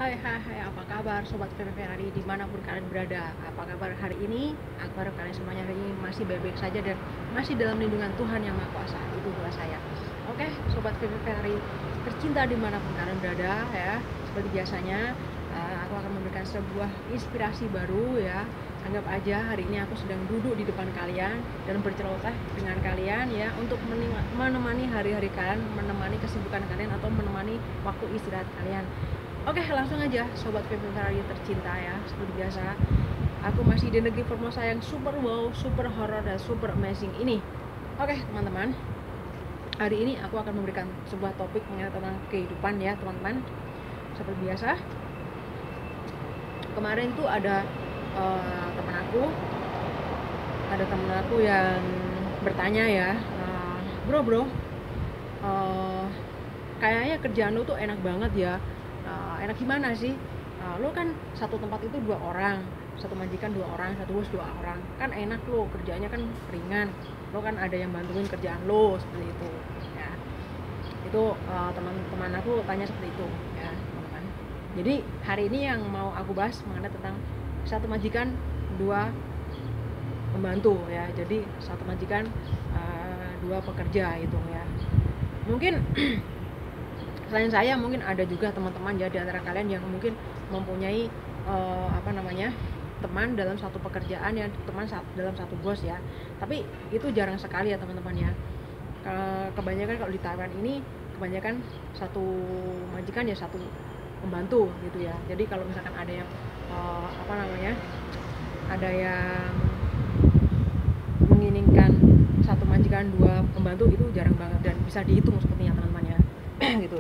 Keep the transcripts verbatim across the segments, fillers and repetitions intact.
Hai hai hai, apa kabar Sobat V V Ferrari dimanapun kalian berada? Apa kabar hari ini? Aku harap kalian semuanya hari ini masih baik-baik saja dan masih dalam lindungan Tuhan Yang Maha Kuasa. Itu doa saya. Oke, Sobat V V Ferrari tercinta dimanapun kalian berada ya. Seperti biasanya, uh, aku akan memberikan sebuah inspirasi baru ya. Anggap aja hari ini aku sedang duduk di depan kalian dan berceloteh dengan kalian ya, untuk menemani hari-hari kalian, menemani kesibukan kalian atau menemani waktu istirahat kalian. Oke, langsung aja Sobat V V Ferrari tercinta ya. Seperti biasa, aku masih di negeri Formosa yang super wow, super horror dan super amazing ini. Oke teman-teman, hari ini aku akan memberikan sebuah topik mengenai tentang kehidupan ya teman-teman. Seperti biasa, kemarin tuh ada uh, teman aku Ada teman aku yang bertanya ya, uh, Bro bro, uh, kayaknya kerjaan lu tuh enak banget ya. Uh, enak gimana sih? Uh, lo kan satu tempat itu dua orang, satu majikan dua orang, satu bos dua orang, kan enak lo, kerjanya kan ringan, lo kan ada yang bantuin kerjaan lo, seperti itu ya. Itu uh, teman-teman aku tanya seperti itu ya teman-teman. Jadi hari ini yang mau aku bahas mengenai tentang satu majikan dua pembantu ya. Jadi satu majikan uh, dua pekerja itu ya. Mungkin selain saya mungkin ada juga teman-teman ya di antara kalian yang mungkin mempunyai uh, apa namanya teman dalam satu pekerjaan ya, teman dalam satu bos ya. Tapi itu jarang sekali ya teman-teman ya. Kebanyakan kalau di Taiwan ini kebanyakan satu majikan ya satu pembantu gitu ya. Jadi kalau misalkan ada yang uh, apa namanya ada yang menginginkan satu majikan dua pembantu itu jarang banget dan bisa dihitung sepertinya teman-teman ya. Gitu.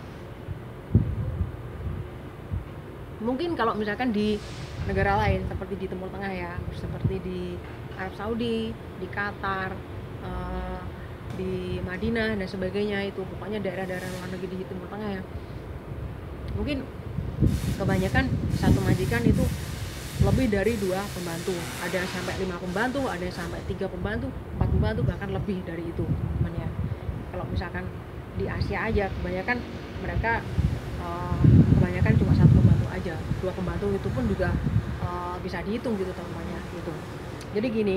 Mungkin kalau misalkan di negara lain seperti di Timur Tengah ya, seperti di Arab Saudi, di Qatar, uh, di Madinah dan sebagainya, itu pokoknya daerah-daerah luar negeri di Timur Tengah ya, mungkin kebanyakan satu majikan itu lebih dari dua pembantu, ada yang sampai lima pembantu, ada yang sampai tiga pembantu, empat pembantu, bahkan lebih dari itu teman ya. Kalau misalkan di Asia aja kebanyakan mereka uh, kebanyakan cuma satu pembantu aja, dua pembantu itu pun juga uh, bisa dihitung gitu teman-temannya gitu. Jadi gini,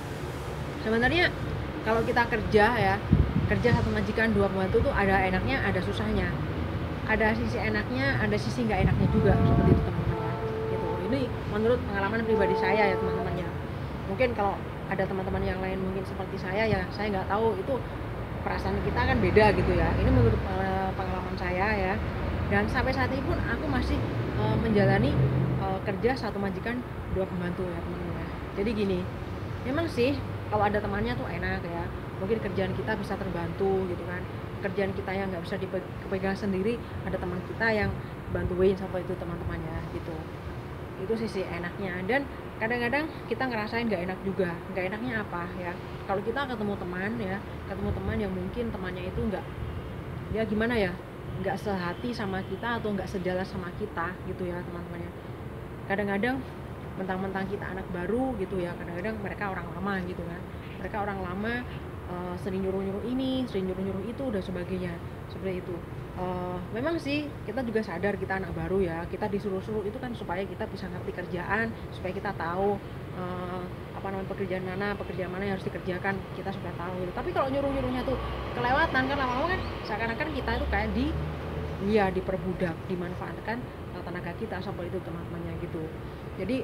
sebenarnya kalau kita kerja ya, kerja satu majikan dua pembantu tuh ada enaknya, ada susahnya, ada sisi enaknya, ada sisi nggak enaknya juga seperti itu teman-teman gitu. Ini menurut pengalaman pribadi saya ya teman-teman ya. Mungkin kalau ada teman-teman yang lain mungkin seperti saya ya, saya nggak tahu, itu perasaan kita kan beda gitu ya. Ini menurut uh, pengalaman saya ya. Dan sampai saat ini pun aku masih uh, menjalani uh, kerja satu majikan dua pembantu ya teman-teman ya. Jadi gini, memang sih kalau ada temannya tuh enak ya. Mungkin kerjaan kita bisa terbantu gitu kan. Kerjaan kita yang nggak bisa dipegang sendiri, ada teman kita yang bantuin sampai itu teman-temannya gitu. Itu sisi enaknya. Dan kadang-kadang kita ngerasain nggak enak juga. Nggak enaknya apa ya? Kalau kita ketemu teman ya, ketemu teman yang mungkin temannya itu nggak, ya gimana ya, nggak sehati sama kita atau nggak sejalan sama kita gitu ya teman-teman ya. Kadang-kadang mentang-mentang kita anak baru gitu ya, kadang-kadang mereka orang lama gitu kan, mereka orang lama, uh, sering nyuruh-nyuruh ini, sering nyuruh-nyuruh itu dan sebagainya seperti itu. Uh, memang sih kita juga sadar kita anak baru ya, kita disuruh-suruh itu kan supaya kita bisa ngerti kerjaan, supaya kita tahu uh, apa namanya pekerjaan mana, pekerjaan mana yang harus dikerjakan, kita sudah tahu gitu. Tapi kalau nyuruh-nyuruhnya tuh kelewatan kan, lama-lama kan seakan-akan kita itu kayak di ya diperbudak, dimanfaatkan tenaga kita seperti itu teman-temannya gitu. Jadi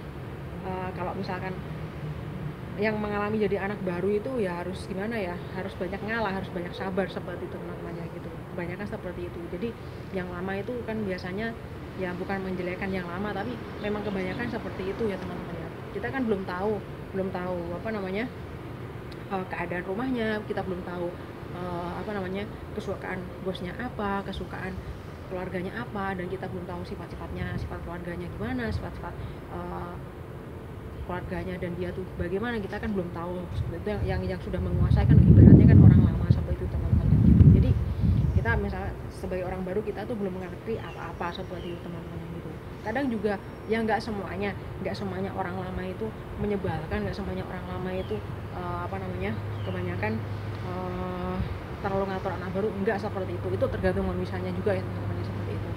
uh, kalau misalkan yang mengalami jadi anak baru itu ya harus gimana ya, harus banyak ngalah, harus banyak sabar seperti itu teman-temannya gitu. Kebanyakan seperti itu. Jadi yang lama itu kan biasanya ya bukan menjelekkan yang lama, tapi memang kebanyakan seperti itu ya teman-teman ya. Kita kan belum tahu, belum tahu apa namanya uh, keadaan rumahnya, kita belum tahu uh, apa namanya kesukaan bosnya apa, kesukaan keluarganya apa, dan kita belum tahu sifat-sifatnya, sifat keluarganya gimana, sifat-sifat uh, keluarganya dan dia tuh bagaimana, kita kan belum tahu seperti itu. Yang yang, yang sudah menguasai kan ibaratnya kan orang lama seperti itu teman-teman gitu. Jadi kita misalnya sebagai orang baru, kita tuh belum mengerti apa-apa seperti itu teman-teman gitu. Kadang juga ya nggak semuanya, nggak semuanya orang lama itu menyebalkan, nggak semuanya orang lama itu uh, apa namanya kebanyakan uh, terlalu ngatur anak baru, enggak seperti itu. Itu tergantung manusianya juga ya teman-teman seperti itu.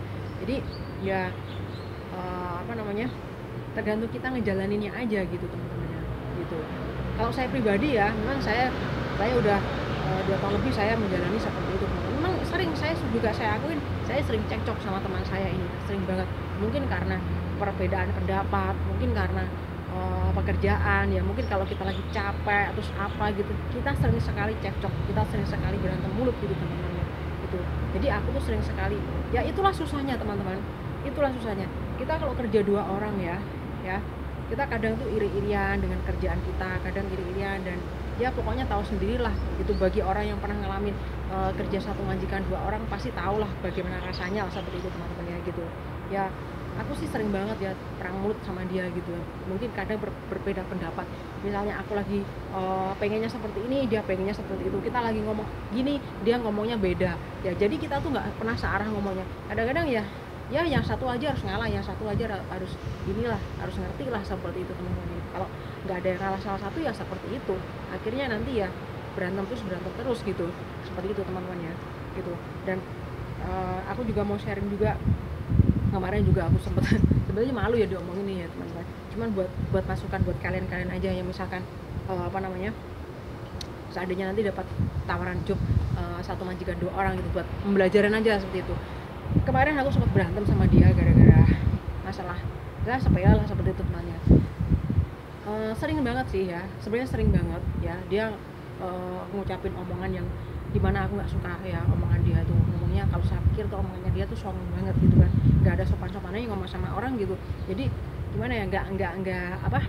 Jadi ya uh, apa namanya, tergantung kita ngejalaninnya aja gitu teman-teman ya gitu. Kalau saya pribadi ya, memang saya saya udah uh, dua tahun lebih saya menjalani seperti itu. Memang sering saya juga saya akuin, saya sering cekcok sama teman saya ini, sering banget. Mungkin karena perbedaan pendapat, mungkin karena uh, pekerjaan ya, mungkin kalau kita lagi capek atau apa gitu, kita sering sekali cekcok, kita sering sekali berantem mulut gitu teman-teman gitu. Jadi aku tuh sering sekali, ya itulah susahnya teman-teman, itulah susahnya kita kalau kerja dua orang ya ya kita kadang tuh iri-irian dengan kerjaan kita, kadang iri-irian, dan ya pokoknya tahu sendirilah gitu. Bagi orang yang pernah ngalamin uh, kerja satu majikan dua orang pasti tahu lah bagaimana rasanya lah seperti itu teman-teman ya gitu ya. Aku sih sering banget ya perang mulut sama dia gitu. Mungkin kadang ber, berbeda pendapat, misalnya aku lagi uh, pengennya seperti ini, dia pengennya seperti itu, kita lagi ngomong gini, dia ngomongnya beda ya. Jadi kita tuh nggak pernah searah ngomongnya. Kadang-kadang ya ya yang satu aja harus ngalah, yang satu aja harus inilah, harus ngerti lah seperti itu teman-teman. Kalau nggak ada yang ngalah salah satu ya seperti itu, akhirnya nanti ya berantem terus berantem terus gitu, seperti itu teman-teman ya gitu. Dan uh, aku juga mau sharing juga, kemarin juga aku sempet sebenarnya malu ya diomongin nih ya teman-teman, cuman buat buat masukan buat kalian-kalian aja yang misalkan uh, apa namanya, seandainya nanti dapat tawaran job uh, satu majikan dua orang gitu, buat pembelajaran aja seperti itu. Kemarin aku sempat berantem sama dia gara-gara masalah ya sepele lah seperti itu temannya. Uh, sering banget sih ya, sebenarnya sering banget ya dia uh, ngucapin omongan yang dimana aku nggak suka ya. Omongan dia tuh ngomongnya, kalau saya pikir tuh omongannya dia tuh sombong banget gitu kan, nggak ada sopan-sopannya ngomong sama orang gitu. Jadi gimana ya, nggak nggak nggak apa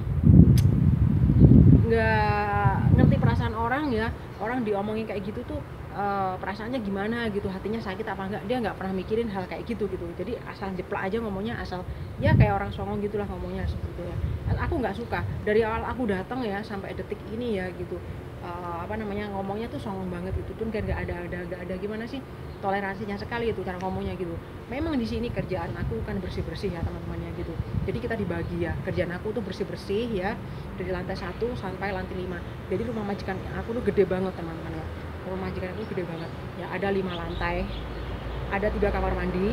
nggak ngerti perasaan orang ya. Orang diomongin kayak gitu tuh Uh, perasaannya gimana gitu, hatinya sakit apa enggak, dia nggak pernah mikirin hal kayak gitu gitu. Jadi asal jeplak aja ngomongnya, asal ya kayak orang songong gitulah ngomongnya seperti itu ya. Aku nggak suka dari awal aku datang ya sampai detik ini ya gitu. Uh, apa namanya, ngomongnya tuh songong banget itu tuh kan, nggak ada ada nggak ada gimana sih toleransinya sekali itu cara ngomongnya gitu. Memang di sini kerjaan aku kan bersih bersih ya teman-temannya gitu. Jadi kita dibagi ya, kerjaan aku tuh bersih bersih ya dari lantai satu sampai lantai lima. Jadi rumah majikan aku tuh gede banget teman-teman ya. Rumah majikan itu gede banget ya, ada lima lantai, ada tiga kamar mandi,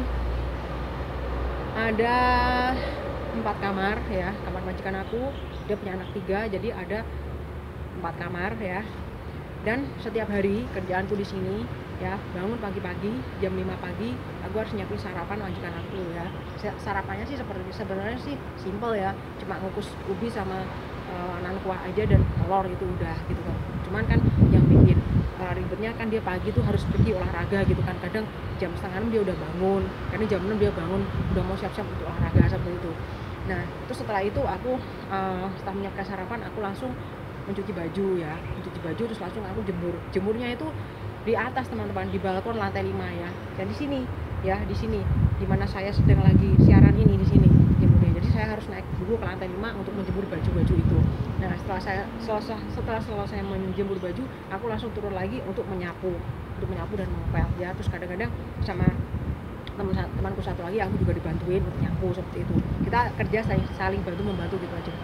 ada empat kamar ya. Kamar majikan aku dia punya anak tiga, jadi ada empat kamar ya. Dan setiap hari kerjaanku di sini ya, bangun pagi-pagi jam lima pagi aku harus nyiapin sarapan majikan aku ya. Sarapannya sih seperti sebenarnya sih simple ya, cuma ngukus ubi sama uh, nan kuah aja dan telur gitu udah gitu kan. Cuman kan yang bikin uh, ribetnya kan dia pagi tuh harus pergi olahraga gitu kan. Kadang jam setengah enam dia udah bangun, karena jam enam dia bangun udah mau siap-siap untuk olahraga seperti itu. Nah terus setelah itu aku uh, setelah menyiapkan sarapan aku langsung mencuci baju ya, mencuci baju terus langsung aku jemur. Jemurnya itu di atas teman-teman, di balkon lantai lima ya. Dan di sini ya, di sini dimana saya sedang lagi siaran ini, di sini jemurnya. Jadi saya harus naik dulu ke lantai lima untuk menjemur baju-baju itu. Nah setelah saya selesai setelah selesai menjemur baju, aku langsung turun lagi untuk menyapu, untuk menyapu dan mengepel ya. Terus kadang-kadang sama teman temanku satu lagi aku juga dibantuin untuk nyapu seperti itu. Kita kerja saling, saling bantu membantu gitu aja.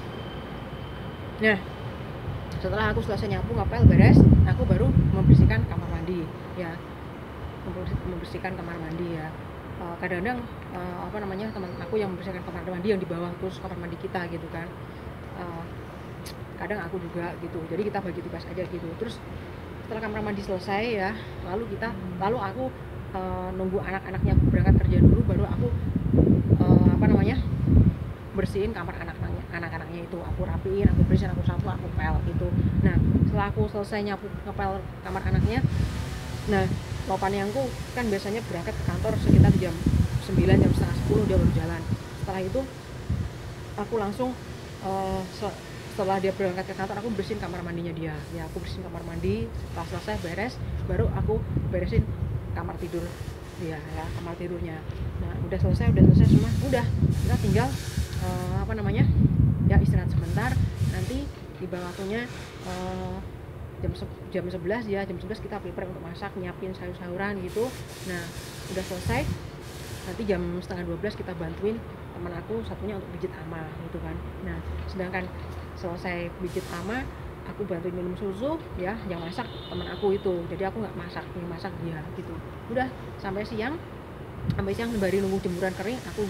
Nah setelah aku selesai nyapu ngepel beres, aku baru membersihkan kamar mandi ya, membersihkan kamar mandi ya. Uh, kadang-kadang uh, apa namanya, teman aku yang membersihkan kamar mandi yang di bawah terus kamar mandi kita gitu kan. Uh, kadang aku juga gitu, jadi kita bagi tugas aja gitu. Terus setelah kamar mandi selesai ya, lalu kita lalu aku uh, nunggu anak-anaknya berangkat kerja dulu, baru aku uh, apa namanya bersihin kamar anak-anaknya anak-anaknya itu. Aku rapiin, aku bersihin, aku sapu, aku pel gitu. Nah setelah aku selesai nyapu ngepel kamar anaknya, nah lopannyangku kan biasanya berangkat ke kantor sekitar jam sembilan, jam setengah sepuluh dia baru jalan. Setelah itu aku langsung uh, setelah dia berangkat ke kantor aku bersihin kamar mandinya dia ya. Aku bersihin kamar mandi, setelah selesai beres baru aku beresin kamar tidur dia ya, kamar tidurnya. Nah udah selesai udah selesai semua, udah kita tinggal uh, apa namanya ya istirahat sebentar. Nanti tiba waktunya uh, jam jam sebelas ya, jam sebelas kita prepare untuk masak, nyiapin sayur-sayuran gitu. Nah udah selesai, nanti jam setengah dua belas kita bantuin teman aku satunya untuk pijit ama gitu kan. Nah sedangkan selesai pijit ama, aku bantuin minum susu ya, yang masak teman aku itu. Jadi aku nggak masak, yang masak dia gitu. Udah sampai siang sampai siang sembari nunggu jemuran kering, aku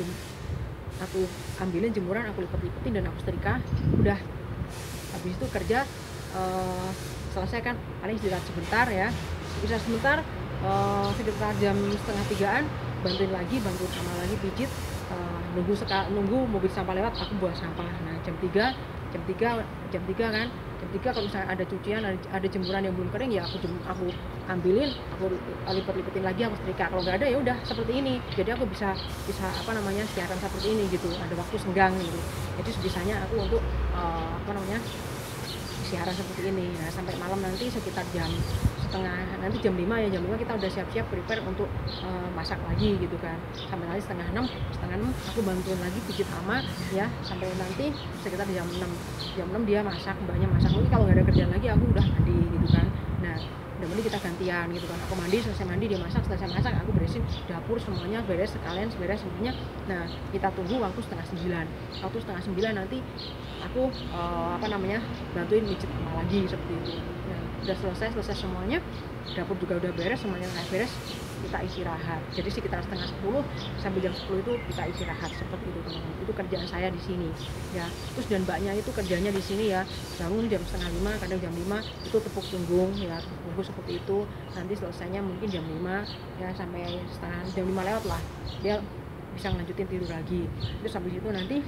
aku ambilin jemuran, aku lipet-lipetin dan aku setrika. Udah, habis itu kerja uh, selesai kan, paling istirahat sebentar ya, istirahat sebentar uh, sekitar jam setengah tigaan, bantuin lagi, bantuin sama lagi pijit, uh, nunggu seka, nunggu mobil sampah lewat, aku buang sampah. Nah jam tiga jam tiga jam tiga kan, jam tiga kalau misalnya ada cucian, ada, ada jemuran yang belum kering ya aku aku ambilin, aku lipet-lipetin lagi, aku setrika. Kalau nggak ada ya udah seperti ini, jadi aku bisa bisa apa namanya siaran seperti ini gitu, ada waktu senggang gitu. Jadi sebisanya aku untuk uh, apa namanya siaran seperti ini. Nah sampai malam nanti sekitar jam setengah, nanti jam lima ya, jam lima kita udah siap-siap prepare untuk uh, masak lagi gitu kan. Sampai nanti setengah enam, setengah enam aku bantuin lagi pijit ama ya, sampai nanti sekitar jam enam, jam enam dia masak, mbaknya masak. Mungkin kalau nggak ada kerjaan lagi aku udah mandi gitu kan. Nah udah mandi kita gantian gitu kan, aku mandi, selesai mandi dia masak, selesai masak aku beresin dapur semuanya, beres sekalian, beres semuanya. Nah kita tunggu waktu setengah sembilan, waktu setengah sembilan nanti aku uh, apa namanya bantuin mijit ama lagi seperti itu. Nah udah selesai selesai semuanya, dapur juga udah beres, semuanya udah beres, kita istirahat. Jadi sekitar setengah sepuluh sampai jam sepuluh itu kita istirahat seperti itu teman-teman. Itu kerjaan saya di sini ya. Terus dan mbaknya itu kerjanya di sini ya, bangun jam setengah lima, kadang jam lima itu tepuk punggung ya, tepuk punggung seperti itu. Nanti selesainya mungkin jam lima ya, sampai setengah jam lima lewat lah dia bisa ngelanjutin tidur lagi. Terus habis itu nanti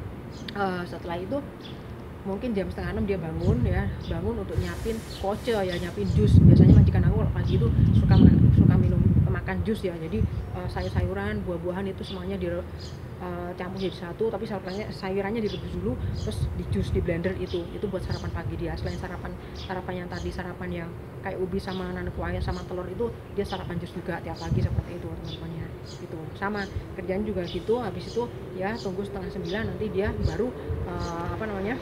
uh, setelah itu mungkin jam setengah enam dia bangun ya, bangun untuk nyiapin koce ya, nyiapin jus. Biasanya majikan aku pagi itu suka suka minum makan jus ya, jadi uh, sayur-sayuran, buah-buahan itu semuanya di uh, campur jadi satu, tapi sayurannya sayurannya direbus dulu, terus di jus, di blender itu itu buat sarapan pagi dia. Selain sarapan sarapan yang tadi, sarapan yang kayak ubi sama nanas kuahnya sama telur itu, dia sarapan jus juga tiap pagi seperti itu teman-temannya. Itu sama kerjaan juga gitu. Habis itu ya tunggu setengah sembilan, nanti dia baru uh, apa namanya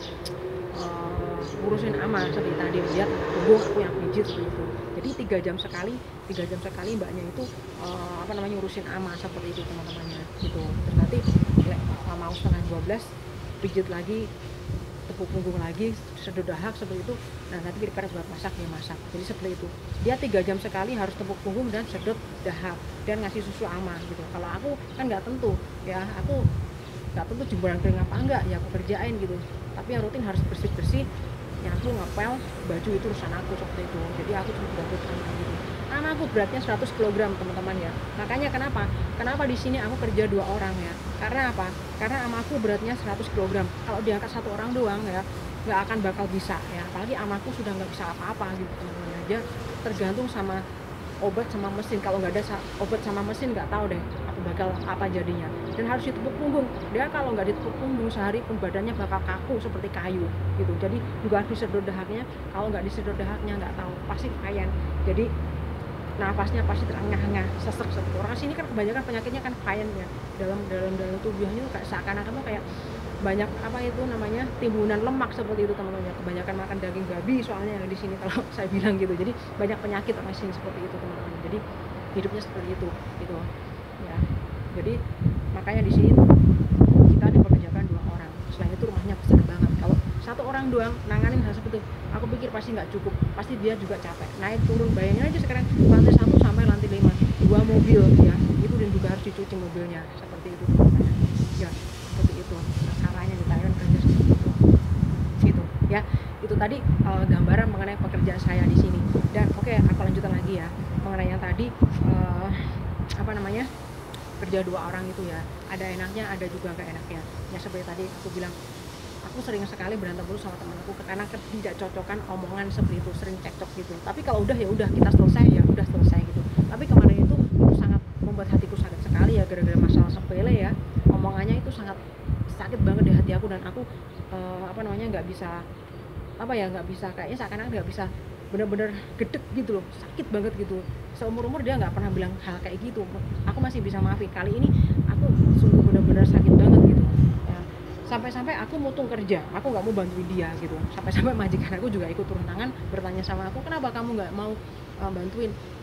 uh, ngurusin ama seperti tadi, dia tunggu aku yang pijit seperti itu. Jadi tiga jam sekali tiga jam sekali mbaknya itu uh, apa namanya ngurusin ama seperti itu teman-temannya gitu. Terus nanti ya, mau setengah dua belas pijit lagi, tepuk punggung lagi, sedot dahak seperti itu. Nah nanti prepare buat masak, dia masak. Jadi seperti itu, dia tiga jam sekali harus tepuk punggung dan sedot dahak dan ngasih susu ama gitu. Kalau aku kan nggak tentu ya, aku nggak tentu jemuran kering apa enggak ya aku kerjain gitu, tapi yang rutin harus bersih-bersih, nyapu, ngepel, baju itu urusan aku seperti itu. Jadi aku cuma bantu sama gitu. Ama aku beratnya seratus kilogram teman-teman ya. Makanya kenapa? Kenapa di sini aku kerja dua orang ya? Karena apa? Karena ama aku beratnya seratus kilogram. Kalau diangkat satu orang doang ya, nggak akan bakal bisa ya. Apalagi amaku sudah nggak bisa apa-apa gitu teman-teman. Aja tergantung sama obat sama mesin. Kalau nggak ada obat sama mesin nggak tahu deh aku bakal apa jadinya. Dan harus ditepuk punggung. Dia kalau nggak ditepuk punggung sehari pun badannya bakal kaku seperti kayu gitu. Jadi juga harus disedot dahaknya. Kalau nggak disedot dahaknya nggak tahu, pasti payan. Jadi nafasnya pasti terengah-engah, sesek seperti orang sini kan kebanyakan penyakitnya kan payan ya, dalam dalam dalam tubuhnya kayak seakan-akan tuh kayak banyak apa itu namanya timbunan lemak seperti itu teman-teman. Kebanyakan makan daging babi soalnya yang di sini kalau saya bilang gitu. Jadi banyak penyakit orang sini seperti itu teman-teman. Jadi hidupnya seperti itu gitu ya. Jadi makanya di sini kita dipekerjakan dua orang. Selain itu rumahnya besar banget. Kalau satu orang doang nanganin hal seperti itu, aku pikir pasti nggak cukup, pasti dia juga capek naik turun. Bayangin aja sekarang lantai satu sampai lantai lima, dua mobil ya itu, dan juga harus dicuci mobilnya seperti itu teman-teman ya. Seperti itu caranya di Thailand kerja seperti itu gitu ya. Itu tadi uh, gambaran mengenai pekerjaan saya di sini. Dan oke okay, aku lanjutkan lagi ya mengenai yang tadi uh, apa namanya kerja dua orang itu ya, ada enaknya ada juga gak enaknya ya. Seperti tadi aku bilang, aku sering sekali berantem dulu sama temanku karena tidak cocokan omongan seperti itu, sering cekcok gitu. Tapi kalau udah ya udah kita selesai ya udah selesai gitu. Tapi kemarin itu itu sangat membuat hatiku sakit sekali ya, gara-gara masalah sepele ya. Omongannya itu sangat sakit banget di hati aku, dan aku uh, apa namanya nggak bisa apa ya nggak bisa kayaknya seakan-akan nggak bisa bener-bener gedek gitu loh, sakit banget gitu. Seumur-umur dia nggak pernah bilang hal kayak gitu, aku masih bisa maafin. Kali ini aku sungguh bener-bener sakit banget gitu ya. Sampai-sampai aku mutung kerja, aku nggak mau bantuin dia gitu. Sampai-sampai majikan aku juga ikut turun tangan bertanya sama aku, kenapa kamu nggak mau uh, bantuin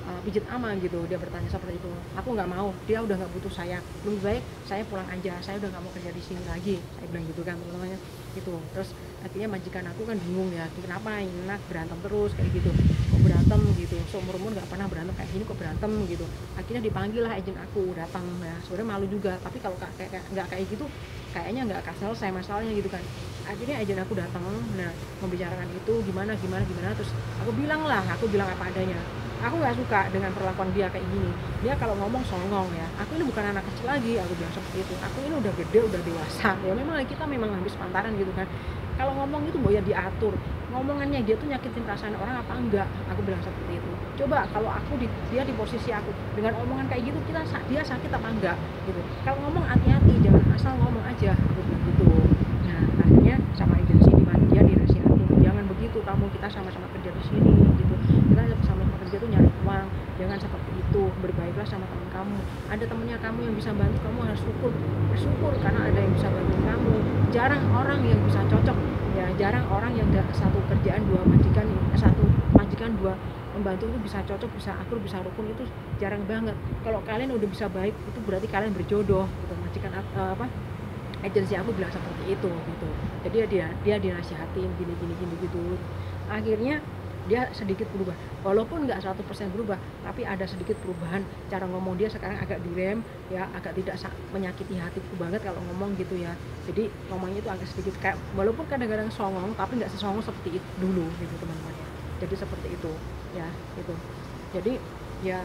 uh, pijit ama gitu. Dia bertanya seperti itu. Aku nggak mau, dia udah nggak butuh saya, lebih baik saya pulang aja, saya udah nggak mau kerja di sini lagi, saya bilang gitu kan teman-temannya gitu. Terus akhirnya majikan aku kan bingung ya, kenapa enak berantem terus kayak gitu, kok berantem gitu, seumur umur nggak pernah berantem kayak gini kok berantem gitu. Akhirnya dipanggil lah agent aku datang ya, sebenarnya malu juga, tapi kalau kayak nggak kayak gitu kayaknya nggak akan selesai masalahnya gitu kan. Akhirnya agent aku datang, nah membicarakan itu gimana gimana gimana, terus aku bilang lah, aku bilang apa adanya. Aku nggak suka dengan perlakuan dia kayak gini. Dia kalau ngomong songong ya, aku ini bukan anak kecil lagi, aku bilang seperti itu. Aku ini udah gede, udah dewasa. Ya memang kita memang habis pantaran gitu kan. Kalau ngomong itu mau ya diatur. Ngomongannya dia tuh nyakitin perasaan orang apa enggak? Aku bilang seperti itu. Coba kalau aku di, dia di posisi aku dengan omongan kayak gitu, kita dia sakit apa enggak gitu. Kalau ngomong hati-hati, jangan asal ngomong aja gitu. Nah akhirnya sama agensi di mana dia dinasihatin, jangan begitu kamu, kita sama-sama kerja di sini gitu, kita sama-sama kerja tuh nyari uang, jangan seperti itu, berbaiklah sama teman kamu, ada temennya kamu yang bisa bantu kamu harus syukur, bersyukur karena ada yang bisa bantu kamu. Jarang orang yang bisa cocok ya, jarang orang yang satu kerjaan dua majikan, satu majikan dua membantu itu bisa cocok, bisa akur, bisa rukun, itu jarang banget. Kalau kalian udah bisa baik itu berarti kalian berjodoh gitu. Majikan uh, apa agensi aku bilang seperti itu gitu. Jadi dia dia dinasihatin gini gini gini gitu. Akhirnya dia sedikit berubah, walaupun nggak seratus persen berubah, tapi ada sedikit perubahan. Cara ngomong dia sekarang agak direm ya, agak tidak menyakiti hatiku banget kalau ngomong gitu ya. Jadi ngomongnya itu agak sedikit kayak, walaupun kadang-kadang songong tapi nggak sesongong seperti itu dulu gitu teman-teman ya. Jadi seperti itu ya gitu. Jadi ya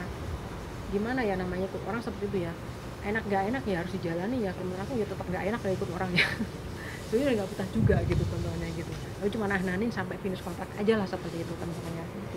gimana ya namanya tuh, orang seperti itu ya, enak gak enak ya harus dijalani ya. Menurut aku ya tetap nggak enak lah ikut orang ya. Sebenarnya nggak betah juga gitu contohnya gitu. Aku cuma nah-nahin sampai finish kontrak aja lah seperti itu teman-temannya gitu.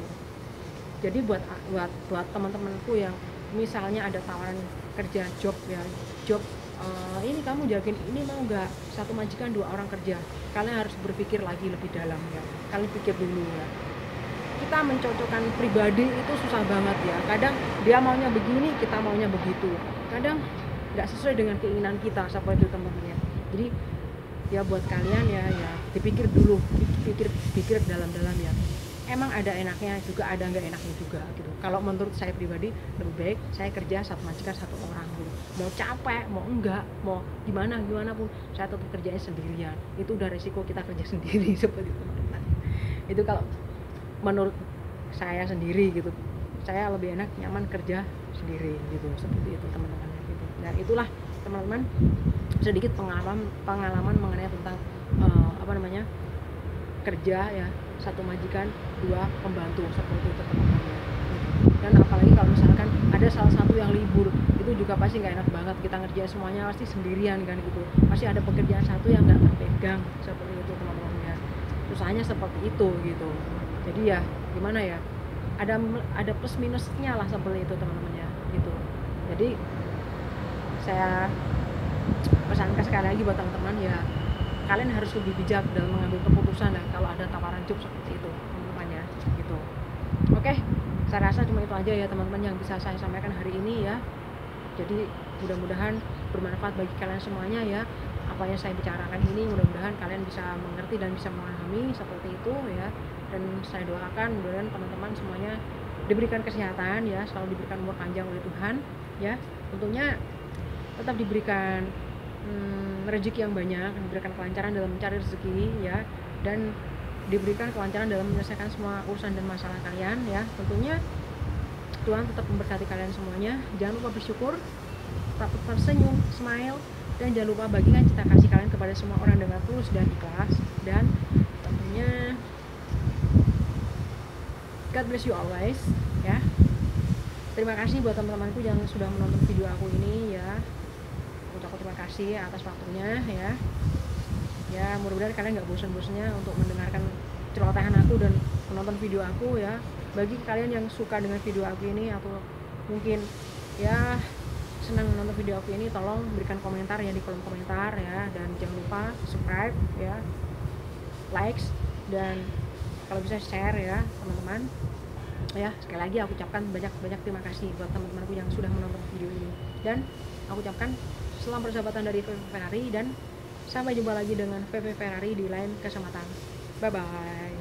Jadi buat buat buat teman-temanku yang misalnya ada tawaran kerja job ya, job uh, ini kamu jagain ini mau nggak, satu majikan dua orang kerja, kalian harus berpikir lagi lebih dalam ya. Kalian pikir dulu ya. Kita mencocokkan pribadi itu susah banget ya. Kadang dia maunya begini, kita maunya begitu. Kadang nggak sesuai dengan keinginan kita seperti itu teman-teman. Jadi ya buat kalian ya ya dipikir dulu, pikir pikir dalam-dalam ya. Emang ada enaknya juga, ada nggak enaknya juga gitu. Kalau menurut saya pribadi lebih baik saya kerja satu majikan satu orang gitu. Mau capek, mau enggak, mau gimana gimana pun saya tetap kerjanya sendirian. Itu udah resiko kita kerja sendiri seperti itu teman-teman. Itu kalau menurut saya sendiri gitu, saya lebih enak nyaman kerja sendiri gitu, seperti itu teman-teman gitu. Dan itulah teman-teman sedikit pengalaman pengalaman mengenai tentang uh, apa namanya kerja ya, satu majikan dua pembantu seperti itu teman-teman. Dan apalagi kalau misalkan ada salah satu yang libur, itu juga pasti nggak enak banget, kita ngerjain semuanya pasti sendirian kan gitu, pasti ada pekerjaan satu yang nggak terpegang seperti itu teman-teman ya. Susahnya seperti itu gitu. Jadi ya gimana ya, ada ada plus minusnya lah seperti itu teman-teman ya gitu. Jadi saya pesankan sekali lagi buat teman-teman ya, kalian harus lebih bijak dalam mengambil keputusan ya kalau ada tawaran job seperti itu teman-teman ya gitu. Oke, saya rasa cuma itu aja ya teman-teman yang bisa saya sampaikan hari ini ya. Jadi mudah-mudahan bermanfaat bagi kalian semuanya ya, apa yang saya bicarakan ini. Mudah-mudahan kalian bisa mengerti dan bisa memahami seperti itu ya. Dan saya doakan mudah-mudahan teman-teman semuanya diberikan kesehatan ya, selalu diberikan umur panjang oleh Tuhan ya. Tentunya tetap diberikan hmm, rezeki yang banyak, diberikan kelancaran dalam mencari rezeki ya, dan diberikan kelancaran dalam menyelesaikan semua urusan dan masalah kalian ya. Tentunya Tuhan tetap memberkati kalian semuanya. Jangan lupa bersyukur, tetap tersenyum, smile, dan jangan lupa bagikan cinta kasih kalian kepada semua orang dengan tulus dan ikhlas. Dan tentunya God bless you always ya. Terima kasih buat teman-temanku yang sudah menonton video aku ini ya. Ucapkan terima kasih atas waktunya ya. Ya mudah-mudahan kalian nggak bosan-bosannya untuk mendengarkan celotehan aku dan menonton video aku ya. Bagi kalian yang suka dengan video aku ini atau mungkin ya senang menonton video aku ini, tolong berikan komentar ya di kolom komentar ya. Dan jangan lupa subscribe ya, likes, dan kalau bisa share ya teman-teman ya. Sekali lagi aku ucapkan banyak-banyak terima kasih buat teman-temanku yang sudah menonton video ini, dan aku ucapkan salam persahabatan dari V V Ferrari, dan sampai jumpa lagi dengan V V Ferrari di lain kesempatan. Bye bye.